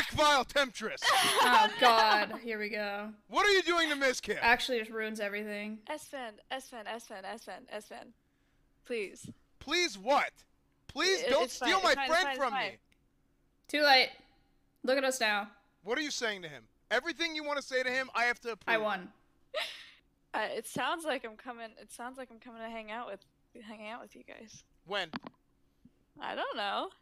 Black Vile Temptress! Oh god, here we go. What are you doing to Miss Kim? Actually, it just ruins everything. Esfand. Please. Please what? Please don't steal my friend from me! Too late. Look at us now. What are you saying to him? Everything you want to say to him, I have to approve. I won. It sounds like I'm coming. It sounds like I'm coming to hang out with you guys. When? I don't know.